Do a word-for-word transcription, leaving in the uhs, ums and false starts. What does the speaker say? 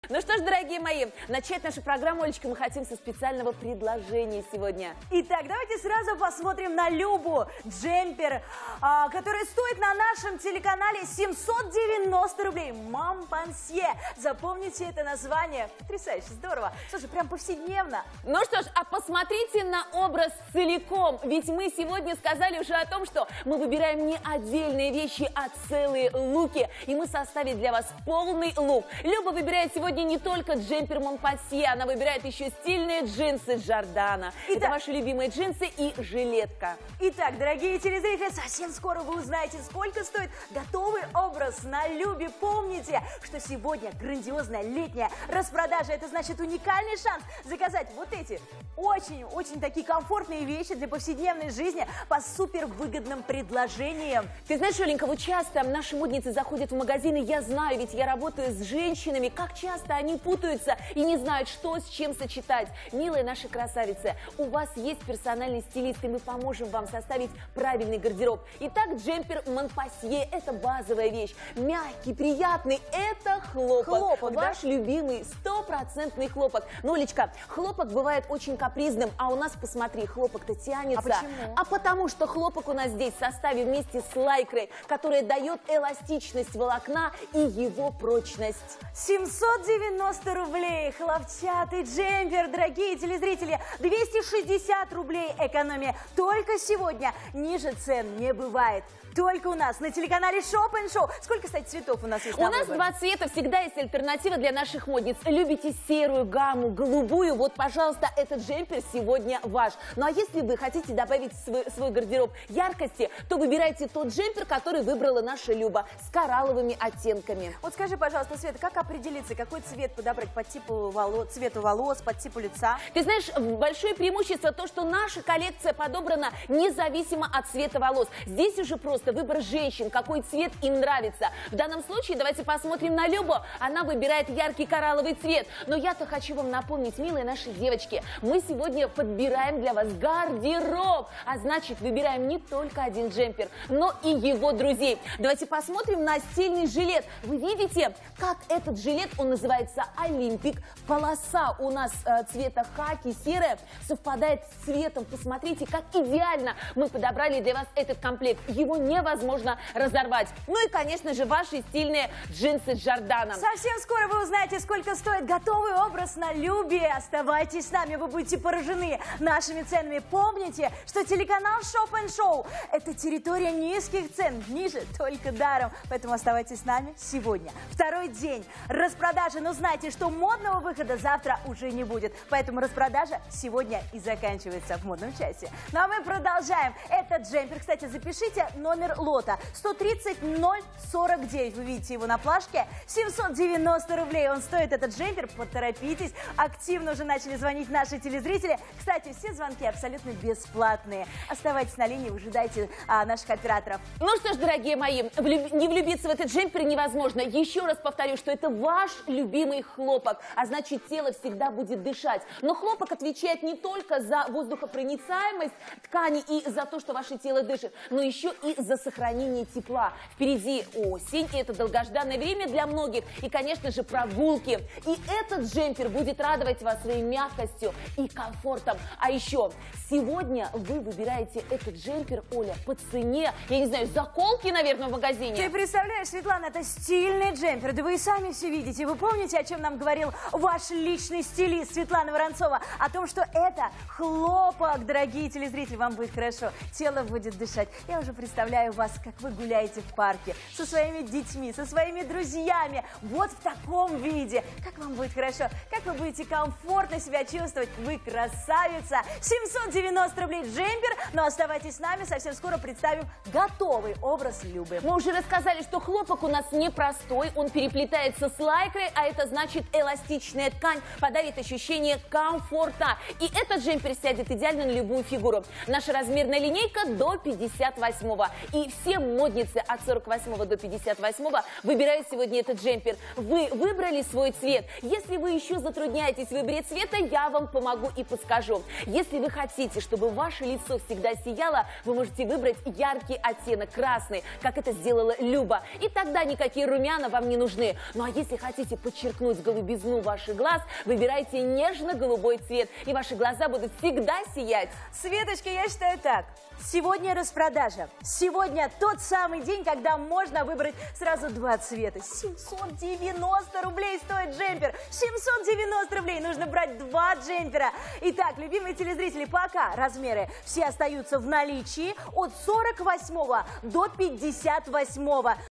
Ну что ж, дорогие мои, начать нашу программу, Олечка, мы хотим со специального предложения сегодня. Итак, давайте сразу посмотрим на Любу. Джемпер, а, который стоит на нашем телеканале семьсот девяносто рублей. Монпансье. Запомните это название. Потрясающе, здорово. Слушай, прям повседневно. Ну что ж, а посмотрите на образ целиком. Ведь мы сегодня сказали уже о том, что мы выбираем не отдельные вещи, а целые луки. И мы составили для вас полный лук. Люба выбирает сегодня не только джемпер Монпансье, она выбирает еще стильные джинсы Джордана. Итак, это ваши любимые джинсы и жилетка. Итак, дорогие телезрители, совсем скоро вы узнаете, сколько стоит готовый образ на Любе. Помните, что сегодня грандиозная летняя распродажа. Это значит уникальный шанс заказать вот эти очень-очень такие комфортные вещи для повседневной жизни по супер выгодным предложениям. Ты знаешь, Оленька, вот часто наши модницы заходят в магазины, я знаю, ведь я работаю с женщинами, как часто они путаются и не знают, что с чем сочетать. Милые наши красавицы, у вас есть персональный стилист, и мы поможем вам составить правильный гардероб. Итак, джемпер Монпансье – это базовая вещь. Мягкий, приятный – это хлопок. Хлопок, Ваш да? любимый стопроцентный хлопок. Ну, Олечка, хлопок бывает очень капризным, а у нас, посмотри, хлопок-то тянется. А почему? А потому что хлопок у нас здесь в составе вместе с лайкрой, которая дает эластичность волокна и его прочность. семьсот девяносто рублей, хлопчатый джемпер, дорогие телезрители, двести шестьдесят рублей экономия. Только сегодня ниже цен не бывает. Только у нас на телеканале Шоп энд Шоу. Сколько, кстати, цветов у нас есть? У нас два цвета, всегда есть альтернатива для наших модниц. Любите серую гамму, голубую, вот, пожалуйста, этот джемпер сегодня ваш. Ну а если вы хотите добавить в свой, свой гардероб яркости, то выбирайте тот джемпер, который выбрала наша Люба, с коралловыми оттенками. Вот скажи, пожалуйста, Света, как определиться, какой цвет подобрать по типу волос, цвету волос, по типу лица? Ты знаешь, большое преимущество то, что наша коллекция подобрана независимо от цвета волос. Здесь уже просто выбор женщин, какой цвет им нравится. В данном случае давайте посмотрим на Любу. Она выбирает яркий коралловый цвет. Но я-то хочу вам напомнить, милые наши девочки, мы сегодня подбираем для вас гардероб. А значит, выбираем не только один джемпер, но и его друзей. Давайте посмотрим на стильный жилет. Вы видите, как этот жилет, он называется Олимпик. Полоса у нас э, цвета хаки, серая, совпадает с цветом. Посмотрите, как идеально мы подобрали для вас этот комплект. Его невозможно разорвать. Ну и, конечно же, ваши стильные джинсы Джордана. Совсем скоро вы узнаете, сколько стоит готовый образ на Любе. Оставайтесь с нами, вы будете поражены нашими ценами. Помните, что телеканал Шоп энд Шоу – это территория низких цен, ниже только даром. Поэтому оставайтесь с нами сегодня. Второй день распродажи, но знайте, что модного выхода завтра уже не будет. Поэтому распродажа сегодня и заканчивается в модном часе. Ну а мы продолжаем. Этот джемпер, кстати, запишите номер лота сто тридцать ноль сорок девять. Вы видите его на плашке. семьсот девяносто рублей он стоит, этот джемпер. Поторопитесь. Активно уже начали звонить наши телезрители. Кстати, все звонки абсолютно бесплатные. Оставайтесь на линии, ожидайте а, наших операторов. Ну что ж, дорогие мои, влюб... не влюбиться в этот джемпер невозможно. Еще раз повторю, что это ваш любимый хлопок, а значит, тело всегда будет дышать. Но хлопок отвечает не только за воздухопроницаемость ткани и за то, что ваше тело дышит, но еще и за сохранение тепла. Впереди осень, и это долгожданное время для многих, и, конечно же, прогулки. И этот джемпер будет радовать вас своей мягкостью и комфортом. А еще сегодня вы выбираете этот джемпер, Оля, по цене, я не знаю, заколки, наверное, в магазине. Ты представляешь, Светлана, это стильный джемпер, да вы и сами все видите. Вы помните, о чем нам говорил ваш личный стилист Светлана Воронцова? О том, что это хлопок, дорогие телезрители, вам будет хорошо, тело будет дышать. Я уже представляю вас, как вы гуляете в парке со своими детьми, со своими друзьями, вот в таком виде. Как вам будет хорошо, как вы будете комфортно себя чувствовать, вы красавица. семьсот девяносто рублей джемпер, но оставайтесь с нами, совсем скоро представим готовый образ Любы. Мы уже рассказали, что хлопок у нас непростой, он переплетается с лайкрой, а это значит, эластичная ткань подарит ощущение комфорта. И этот джемпер сядет идеально на любую фигуру. Наша размерная линейка до пятьдесят восьмого. И все модницы от сорок восьмого до пятьдесят восьмого выбирают сегодня этот джемпер. Вы выбрали свой цвет. Если вы еще затрудняетесь в выборе цвета, я вам помогу и подскажу. Если вы хотите, чтобы ваше лицо всегда сияло, вы можете выбрать яркий оттенок красный, как это сделала Люба. И тогда никакие румяна вам не нужны. Ну а если хотите подчеркнуть голубизну ваших глаз, выбирайте нежно-голубой цвет, и ваши глаза будут всегда сиять. Светочка, я считаю так. Сегодня распродажа. Сегодня тот самый день, когда можно выбрать сразу два цвета. семьсот девяносто рублей стоит джемпер. семьсот девяносто рублей. Нужно брать два джемпера. Итак, любимые телезрители, пока размеры все остаются в наличии от сорок восьмого до пятьдесят восьмого.